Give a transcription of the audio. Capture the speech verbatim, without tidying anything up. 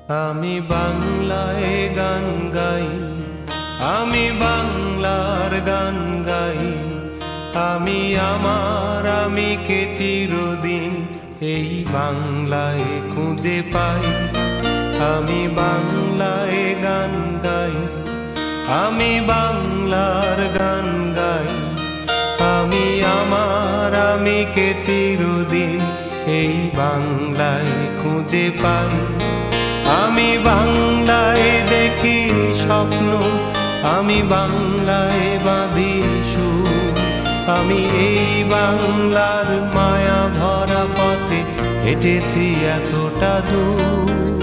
আমি বাংলায় গান গাই, আমি বাংলার গান গাই। আমি আমার আমিকে চিরদিন এই বাংলায় খুঁজে পাই। আমি বাংলায় গান গাই, আমি বাংলার গান গাই। আমি আমার আমিকে চিরদিন এই বাংলায় খুঁজে পাই। আমি বাংলায় দেখি স্বপ্ন, আমি বাংলায় বাঁধি সুর। আমি এই বাংলার মায়া ভরা পথে হেঁটেছি এতটা দূর।